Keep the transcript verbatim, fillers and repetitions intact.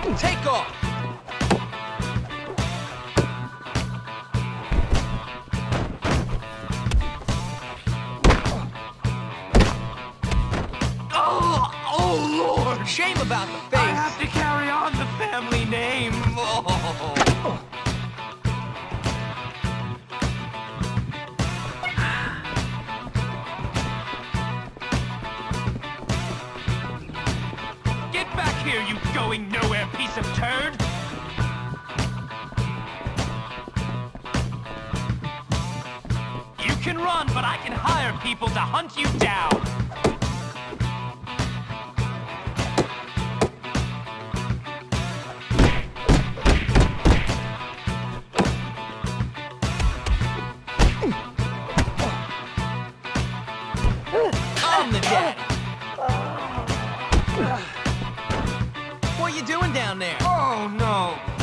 Take off! Oh, oh Lord! Shame about the face! I have to carry on the family name! Oh. Get back here, you going nowhere piece of turd! You can run, but I can hire people to hunt you down! I'm the daddy! What are you doing down there? Oh no!